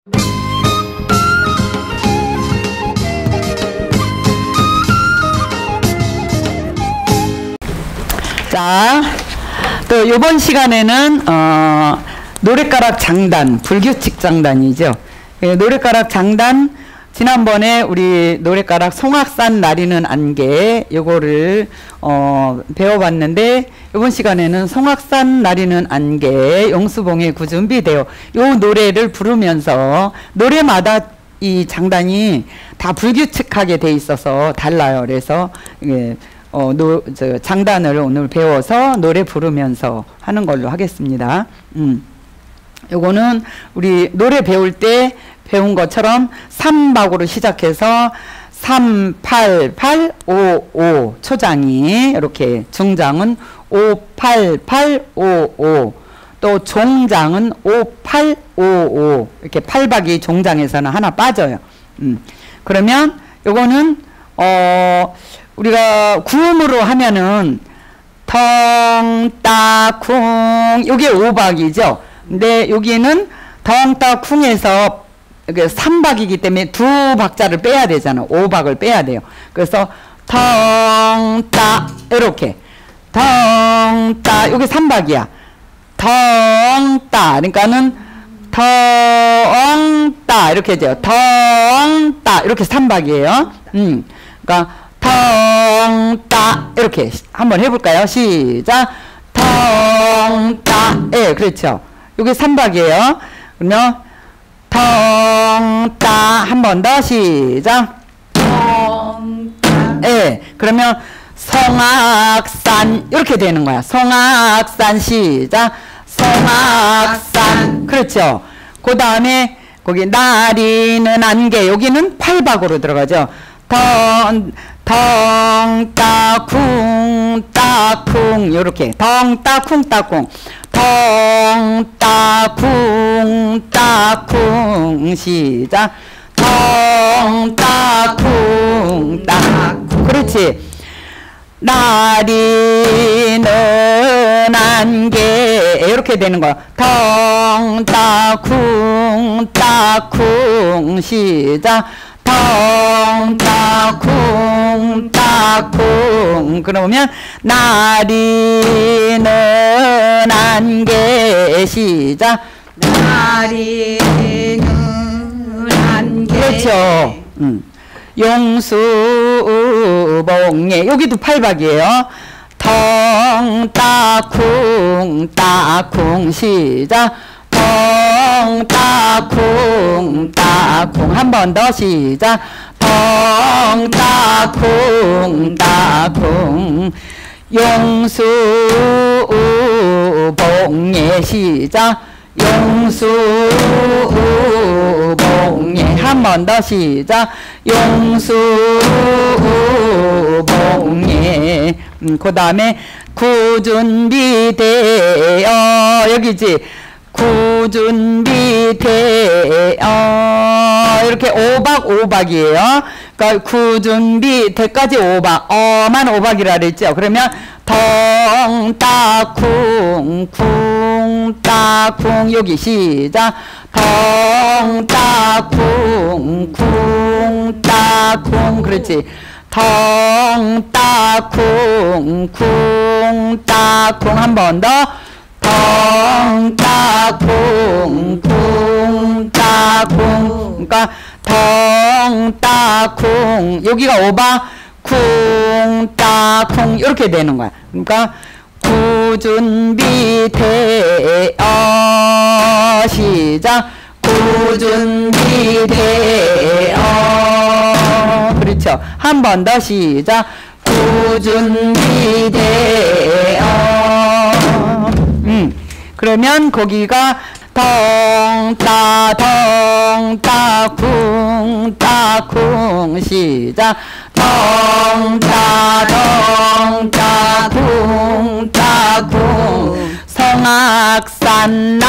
자, 또 이번 시간에는 노랫가락 장단, 불규칙 장단이죠. 노랫가락 장단, 지난번에 우리 노랫가락 송악산 나리는 안개 요거를 배워봤는데, 이번 시간에는 송악산 나리는 안개 용수봉의 구준비되어 요 노래를 부르면서 노래마다 이 장단이 다 불규칙하게 돼 있어서 달라요. 그래서 장단을 오늘 배워서 노래 부르면서 하는 걸로 하겠습니다. 요거는 우리 노래 배울 때 배운 것처럼 3박으로 시작해서 3, 8, 8, 5, 5 초장이 이렇게, 중장은 5, 8, 8, 5, 5 또 종장은 5, 8, 5, 5 이렇게 8박이 종장에서는 하나 빠져요. 그러면 요거는 우리가 구음으로 하면은 덩, 따, 쿵 요게 5박이죠. 근데 여기는 덩, 따, 쿵에서 3박이기 때문에 2박자를 빼야 되잖아. 5박을 빼야 돼요. 그래서 덩, 따 이렇게 덩, 따 요게 3박이야. 덩, 따 그러니까는 덩, 따 이렇게 돼요. 덩, 따 이렇게 3박이에요. 그러니까 덩, 따 이렇게 한번 해볼까요? 시작. 덩, 따. 예, 그렇죠. 요게 3박이에요. 그러면 덩, 따 한 번 더 시작. 덩, 따. 예, 그러면 송악산 이렇게 되는 거야. 송악산 시작. 송악산. 그렇죠. 그 다음에 거기 나리는 안개 여기는 8박으로 들어가죠. 덩, 따, 쿵, 따, 쿵 요렇게 덩, 따, 쿵, 따, 쿵 덩, 따, 쿵, 따, 쿵 시작. 덩, 따, 쿵, 따, 쿵. 그렇지. 나리는 안개 이렇게 되는 거야. 덩, 따, 쿵, 따, 쿵 시작. 덩, 따, 쿵, 따, 쿵. 그러면 나리는 안개 시작. 나리는 안개. 그렇죠. 용수봉에 여기도 8박이에요. 덩, 따, 쿵, 따, 쿵 시작. 덩, 따, 쿵, 따, 쿵 한 번 더 시작. 덩, 따, 쿵, 따, 쿵 용수봉에 시작. 용수봉에 한 번 더 시작. 용수봉에 그 다음에 구준비되어 여기지. 구준비되어 이렇게 5박이에요. 그러니까 구준비 대까지 5박 만 5박이라 그랬죠. 그러면 덩, 따, 쿵, 쿵, 따, 쿵 여기 시작. 덩, 따, 쿵, 쿵, 따, 쿵 그렇지. 덩, 따, 쿵, 쿵, 따, 쿵 한 번 더. 덩, 따, 쿵, 쿵, 따, 쿵 그러니까 덩, 따, 쿵 여기가 5박 쿵, 따, 쿵 이렇게 되는 거야. 그러니까 구준비되어 시작. 구준비되어 그렇죠. 한 번 더 시작. 구준비되어 그러면 거기가 덩, 따, 쿵, 따, 쿵 시작. 덩, 따, 쿵, 따, 쿵 송악산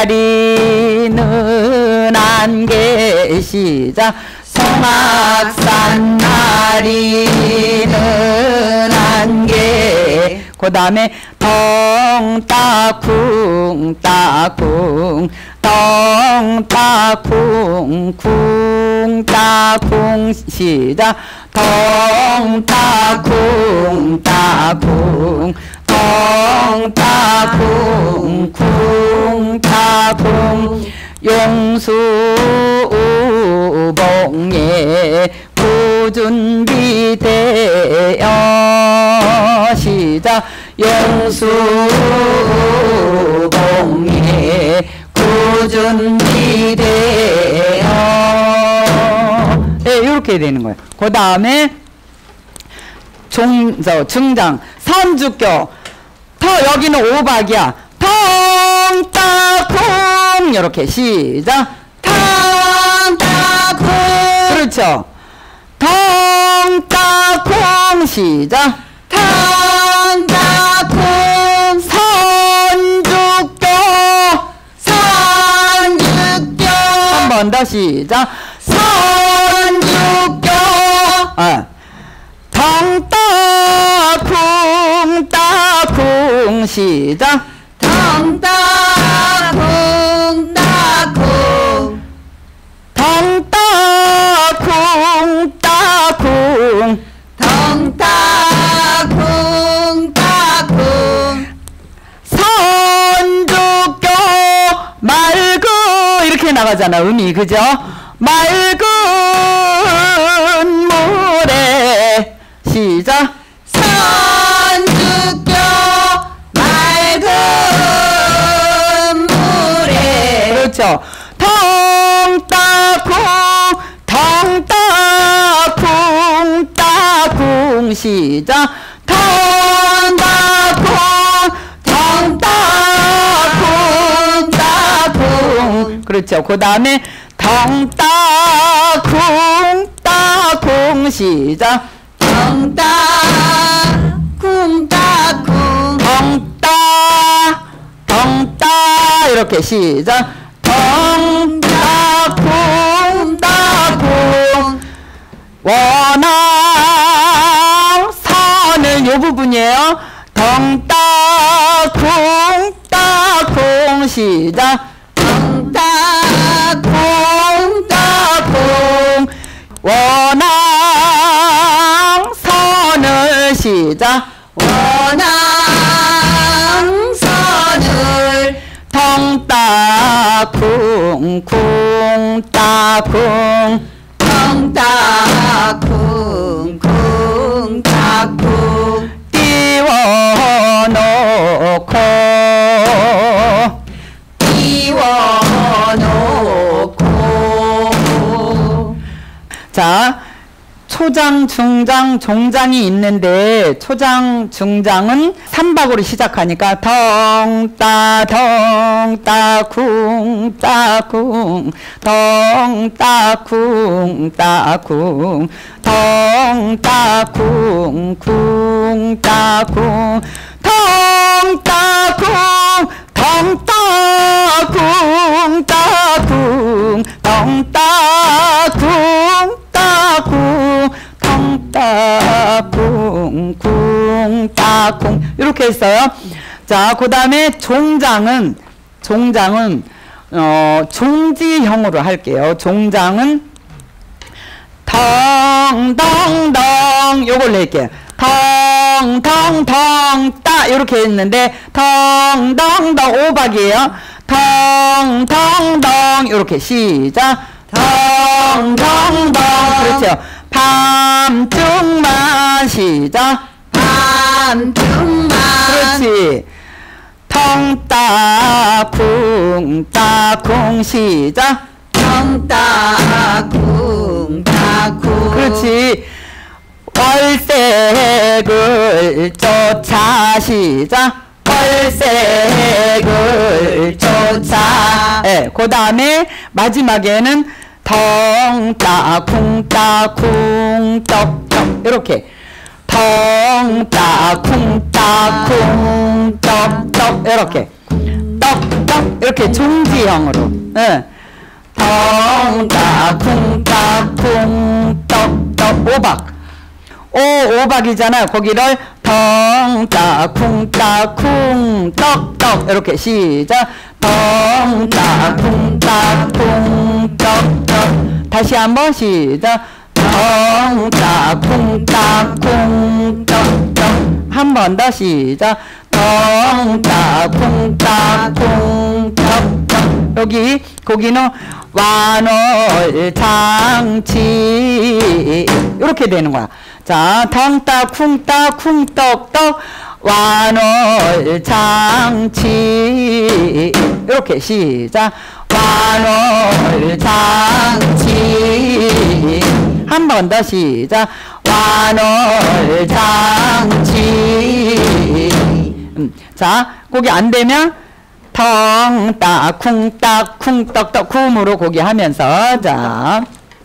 나리는 안개 시작. 송악산 나리는 안개 그 다음에 덩, 따, 쿵, 따, 쿵 덩따쿵 쿵따쿵 시작 덩따쿵 따쿵 덩따쿵 쿵따쿵 용수봉에 구준비되어 시작 용수봉에 구준비되어 네, 이렇게 되는 거예요. 그 다음에 중장 선주교 터 여기는 오박이야. 덩따쿵 이렇게 시작 덩따쿵 그렇죠. 덩따쿵 시작 덩따쿵 선주교 선주교 한 번 더 시작 선주교 덩따쿵 따쿵 시작 덩따쿵 따쿵 덩따쿵 따쿵 덩따쿵 따쿵 선주교 맑은 이렇게 나가잖아 음이 그죠? 맑은 물에 시작 선주교 맑은 물에 그렇죠. 덩따쿵 덩따쿵 따쿵 시작 덩따쿵 덩따쿵 따쿵 그렇죠. 그 다음에 덩따쿵 따쿵 시작 덩따쿵 따쿵 덩따 이렇게 시작 덩따쿵 따쿵 원앙선을 요 부분이에요. 덩따쿵 따쿵 시작 덩따쿵 따쿵 원앙선을 시작 원앙선을 덩따쿵 쿵 따쿵 덩따쿵 쿵 따쿵 띄워놓고 띄워놓고 자 초장, 중장, 종장이 있는데 초장, 중장은 3박으로 시작하니까 덩따 덩따 쿵 따쿵 덩따쿵 따쿵 덩따쿵 쿵 따쿵 덩따쿵 덩따쿵 따쿵 덩따쿵 따쿵 덩따쿵 쿵 따쿵 이렇게 했어요. 자, 그 다음에 종장은 종지형으로 할게요. 종장은 덩덩덩 요걸 낼게요. 덩덩덩 따 이렇게 했는데 덩덩덩 오박이에요. 덩덩덩 이렇게 시작 덩덩덩 그렇죠. 밤중만 시작 밤중만 그렇지. 덩따쿵 따쿵 시작 덩따쿵 따쿵 그렇지. 월색을 쫓아 시작 월색을 쫓아 예, 그 다음에 마지막에는 덩따쿵 따쿵 떡떡 이렇게 덩따쿵 따쿵 떡떡 이렇게 떡떡 이렇게 종지형으로 예. 덩따쿵 따쿵 떡떡 오박 오박이잖아. 거기를 덩따쿵 따쿵 떡떡 이렇게 시작 덩따 쿵따 쿵떡떡. 다시 한번 시작. 덩따 쿵따 쿵떡떡. 한 번 더 시작. 덩따 쿵따 쿵떡떡. 여기 거기는 완월장치 이렇게 되는 거야. 자, 덩따 쿵따 쿵떡떡 완월장치 이렇게 시작. 완월장치. 한 번 더 시작. 완월장치. 자, 거기 안 되면 덩따 쿵따 쿵떡떡 쿵으로 거기 하면서 자,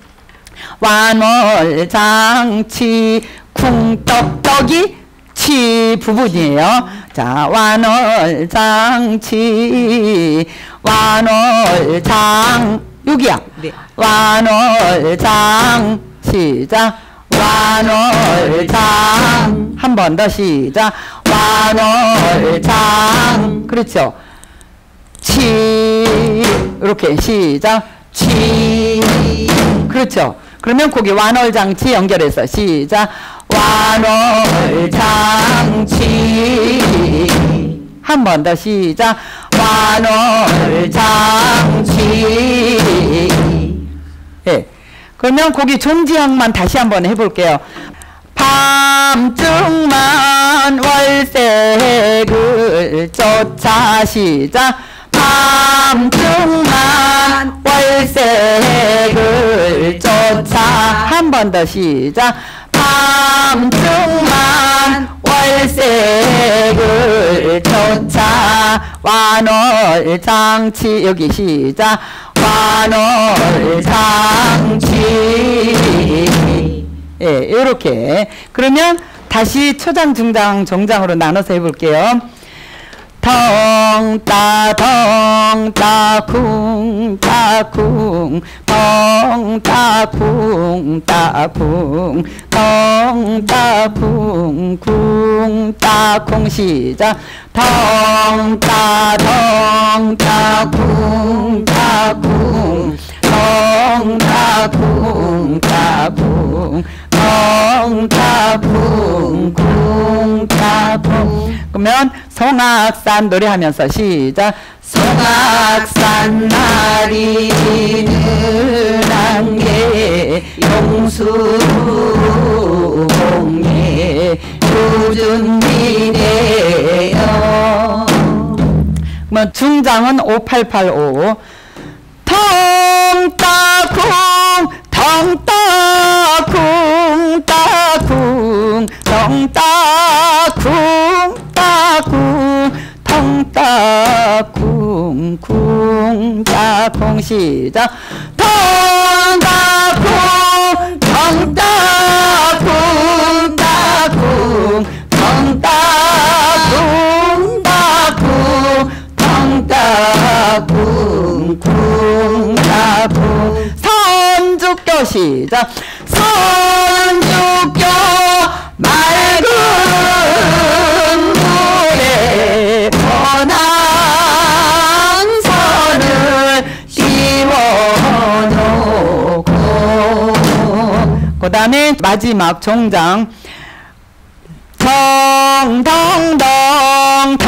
완월장치 쿵떡떡이 치 부분이에요. 자, 완월장치 완월장 여기야. 네. 완월장 시작. 완월장. 한 번 더 시작. 완월장. 그렇죠. 치 이렇게 시작. 치. 그렇죠. 그러면 거기 완월장치 연결해서 시작. 완월장치. 한 번 더 시작. 완월장치. 예. 그러면 거기 존지향만 다시 한번 해볼게요. 밤중만 월색을 쫓아 시작. 밤중만 월색을 쫓아. 한 번 더 시작. 밤중만 월색을 쫓아. 완월장치 여기 시작. 완월장치. 예, 이렇게. 그러면 다시 초장, 중장, 정장으로 나눠서 해볼게요. 덩따 덩따 쿵따 쿵 덩따 쿵따 쿵 덩따 쿵 쿵따 쿵 시작. 덩따 덩따 쿵따 쿵 덩따 쿵따 쿵 덩따 쿵 쿵따 쿵. 그러면 송악산 노래하면서 시작. 송악산 나리는 안개 용수공예 요준비네요. 그러면 중장은 5885. 덩따쿵 덩따쿵 따쿵 덩따쿵 따쿵 덩따쿵 쿵 따쿵 시작. 덩따쿵 덩따쿵 따쿵 덩따쿵 따쿵 덩따쿵 쿵 따쿵. 선죽교 시작. 선죽교 맑은 물에 번항선을 띄워놓고. 그 다음에 마지막 종장. 덩덩덩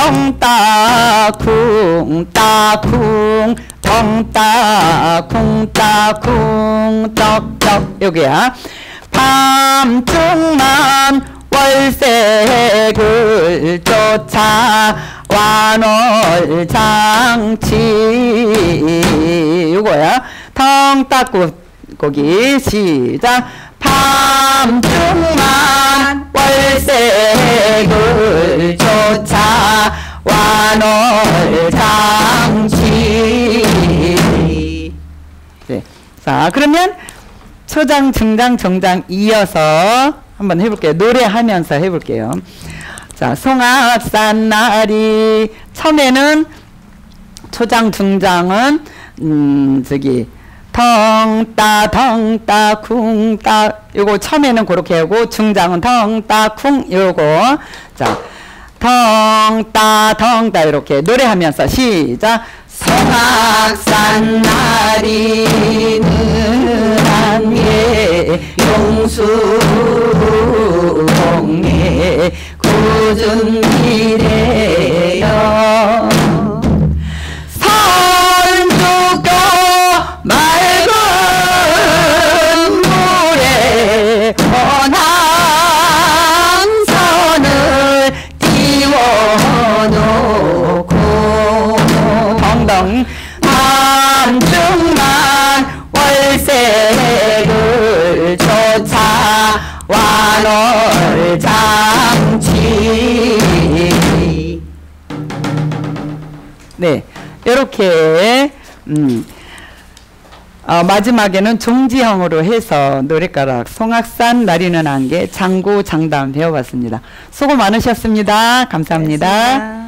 덩따쿵 따쿵 덩따쿵 따쿵 떡떡 여기야. 밤중만 월색을 쫓아 완월장치 요거야. 덩따쿵 거기 시작. 밤중만 월색을 쫓아 완월장치. 네. 자, 그러면 초장, 중장, 정장 이어서 한번 해볼게요. 노래하면서 해볼게요. 자, 송악산 나리. 처음에는 초장, 중장은 저기 덩따 덩따 쿵따 요거 처음에는 그렇게 하고 중장은 덩따 쿵 요거. 자, 덩따 덩따 이렇게 노래하면서 시작. 성악산 나리는 한계 용수동에 굳은 미래여 선주가 맑은 물에 원항선을 띄워놓고 덩덩 한중만 월색을 쫓아 완월 장치. 네, 이렇게 마지막에는 종지형으로 해서 노랫가락 송악산 나리는 안개 장구 장단 배워봤습니다. 수고 많으셨습니다. 감사합니다. 고맙습니다.